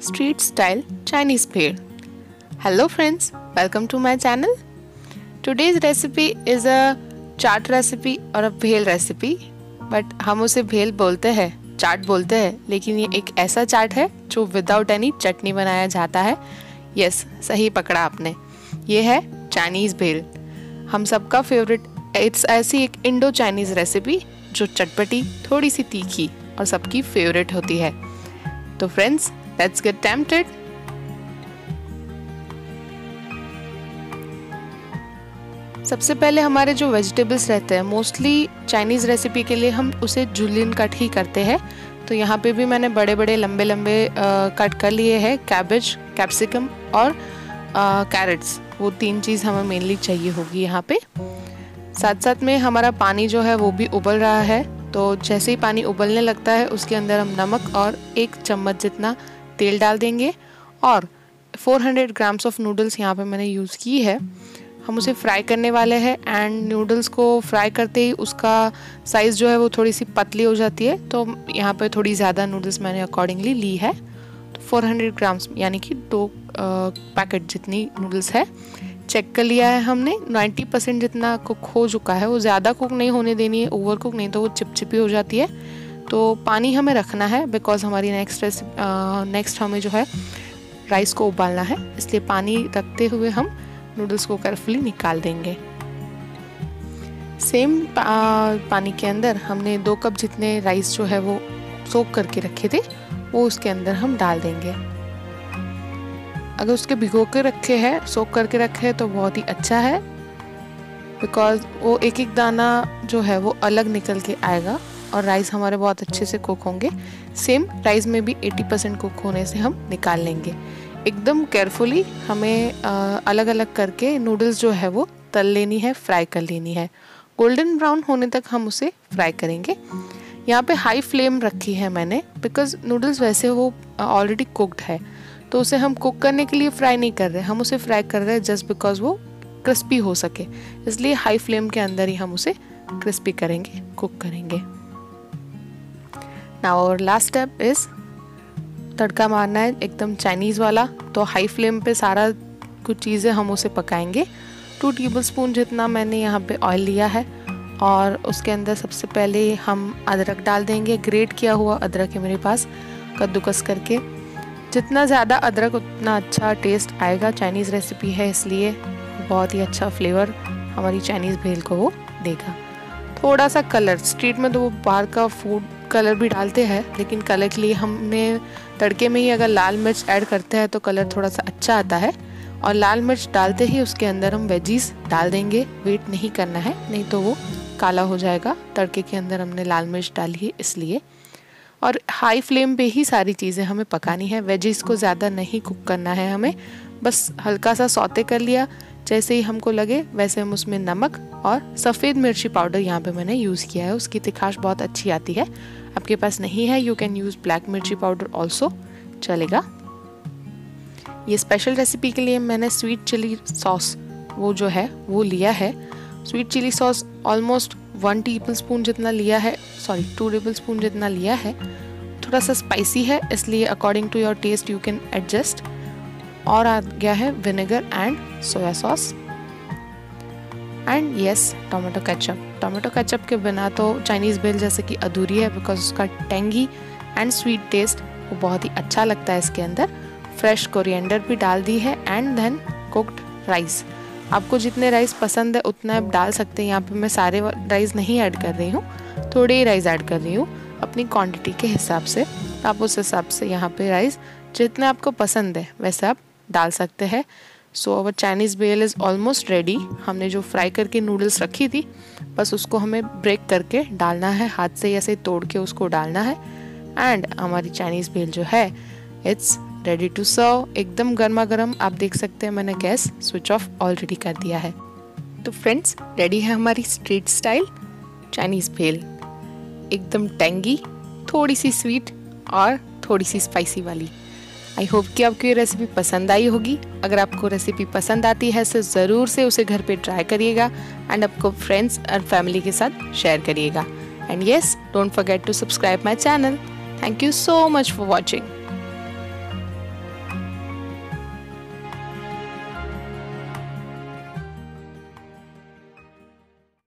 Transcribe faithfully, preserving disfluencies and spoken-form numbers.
street style Chinese bhel. Hello friends, welcome to my channel. Today's recipe is a chaat recipe और a bhel recipe, but हम उसे भेल बोलते हैं, चाट बोलते हैं, लेकिन ये एक ऐसा चाट है जो विदाउट एनी चटनी बनाया जाता है। यस, सही पकड़ा आपने, ये है चाइनीज़ भेल, हम सबका फेवरेट। इट्स ऐसी एक इंडो चाइनीज़ रेसिपी जो चटपटी, थोड़ी सी तीखी और सबकी फेवरेट होती है। तो फ्रेंड्स, लेट्स गेट टेम्प्टेड। सबसे पहले हमारे जो वेजिटेबल्स रहते हैं, मोस्टली चाइनीज़ रेसिपी के लिए हम उसे जुलियन कट ही करते हैं। तो यहाँ पे भी मैंने बड़े बड़े लंबे लंबे कट कर लिए हैं। कैबेज, कैप्सिकम और कैरेट्स, वो तीन चीज़ हमें मेनली चाहिए होगी यहाँ पे। साथ साथ में हमारा पानी जो है वो भी उबल रहा है। तो जैसे ही पानी उबलने लगता है उसके अंदर हम नमक और एक चम्मच जितना तेल डाल देंगे और चार सौ ग्राम्स ऑफ नूडल्स यहाँ पे मैंने यूज़ की है। हम उसे फ्राई करने वाले हैं एंड नूडल्स को फ्राई करते ही उसका साइज़ जो है वो थोड़ी सी पतली हो जाती है। तो यहाँ पे थोड़ी ज़्यादा नूडल्स मैंने अकॉर्डिंगली ली है। तो चार सौ ग्राम्स यानी कि दो पैकेट जितनी नूडल्स है चेक कर लिया है हमने। नब्बे परसेंट जितना कुक हो चुका है, वो ज़्यादा कुक नहीं होने देनी है, ओवर कुक नहीं तो वो चिपचिपी हो जाती है। तो पानी हमें रखना है बिकॉज हमारी नेक्स्ट नेक्स्ट हमें जो है राइस को उबालना है, इसलिए पानी रखते हुए हम नूडल्स को केयरफुली निकाल देंगे। सेम पा, पानी के अंदर हमने दो कप जितने राइस जो है वो सोक करके रखे थे, वो उसके अंदर हम डाल देंगे। अगर उसके भिगो के रखे हैं, सोक करके रखे हैं तो बहुत ही अच्छा है, बिकॉज वो एक एक दाना जो है वो अलग निकल के आएगा और राइस हमारे बहुत अच्छे से कुक होंगे। सेम राइस में भी अस्सी परसेंट कुक होने से हम निकाल लेंगे। एकदम केयरफुली हमें आ, अलग अलग करके नूडल्स जो है वो तल लेनी है, फ्राई कर लेनी है। गोल्डन ब्राउन होने तक हम उसे फ्राई करेंगे। यहाँ पे हाई फ्लेम रखी है मैंने बिकॉज नूडल्स वैसे वो ऑलरेडी कुकड है, तो उसे हम कुक करने के लिए फ्राई नहीं कर रहे, हम उसे फ्राई कर रहे हैं जस्ट बिकॉज वो क्रिस्पी हो सके, इसलिए हाई फ्लेम के अंदर ही हम उसे क्रिस्पी करेंगे, कुक करेंगे। Now our last step is tadka मारना है एकदम चाइनीज़ वाला। तो हाई फ्लेम पे सारा कुछ चीज़ें हम उसे पकाएंगे। टू टेबल स्पून जितना मैंने यहाँ पे ऑयल लिया है और उसके अंदर सबसे पहले हम अदरक डाल देंगे। ग्रेट किया हुआ अदरक है मेरे पास, कद्दूकस करके। जितना ज़्यादा अदरक उतना अच्छा टेस्ट आएगा, चाइनीज़ रेसिपी है इसलिए बहुत ही अच्छा फ्लेवर हमारी चाइनीज़ भेल को वो देगा। थोड़ा सा कलर, स्ट्रीट में तो वो बाहर का फूड कलर भी डालते हैं, लेकिन कलर के लिए हमने तड़के में ही अगर लाल मिर्च ऐड करते हैं तो कलर थोड़ा सा अच्छा आता है। और लाल मिर्च डालते ही उसके अंदर हम वेजीज डाल देंगे। वेट नहीं करना है, नहीं तो वो काला हो जाएगा। तड़के के अंदर हमने लाल मिर्च डाली है इसलिए। और हाई फ्लेम पे ही सारी चीज़ें हमें पकानी है। वेजीज को ज़्यादा नहीं कुक करना है हमें, बस हल्का सा सौते कर लिया। जैसे ही हमको लगे वैसे हम उसमें नमक और सफ़ेद मिर्ची पाउडर यहाँ पे मैंने यूज़ किया है, उसकी तिखाश बहुत अच्छी आती है। आपके पास नहीं है, you can use black mirchi powder also, चलेगा। ये स्पेशल रेसिपी के लिए मैंने स्वीट चिली सॉस वो जो है वो लिया है। Sweet chilli sauce almost one tablespoon जितना लिया है, सॉरी टू टेबल स्पून जितना लिया है। थोड़ा सा स्पाइसी है इसलिए according to your taste you can adjust. और आ गया है vinegar and soya sauce and yes tomato ketchup. Tomato ketchup के बिना तो चाइनीज़ भेल जैसे कि अधूरी है, बिकॉज उसका टेंगी एंड स्वीट टेस्ट वो बहुत ही अच्छा लगता है इसके अंदर। फ्रेश कोरिएंडर भी डाल दी है एंड देन कुक्ड राइस। आपको जितने राइस पसंद है उतना आप डाल सकते हैं। यहाँ पे मैं सारे राइस नहीं ऐड कर रही हूँ, थोड़े ही राइस ऐड कर रही हूँ अपनी क्वांटिटी के हिसाब से। आप उस हिसाब से यहाँ पे राइस जितने आपको पसंद है वैसे आप डाल सकते हैं। So our Chinese bhel is almost ready. हमने जो फ्राई करके नूडल्स रखी थी, बस उसको हमें ब्रेक करके डालना है, हाथ से ऐसे तोड़ के उसको डालना है एंड हमारी चाइनीज़ भेल जो है इट्स रेडी टू सर्व। एकदम गर्मा गर्म। आप देख सकते हैं मैंने गैस स्विच ऑफ ऑलरेडी कर दिया है। तो फ्रेंड्स, रेडी है हमारी स्ट्रीट स्टाइल चाइनीज़ भेल, एकदम टेंगी, थोड़ी सी स्वीट और थोड़ी सी स्पाइसी वाली। आई होप कि आपको ये रेसिपी पसंद आई होगी। अगर आपको रेसिपी पसंद आती है तो ज़रूर से उसे घर पे ट्राई करिएगा एंड आपको फ्रेंड्स और फैमिली के साथ शेयर करिएगा। And yes, don't forget to subscribe my channel. Thank you so much for watching.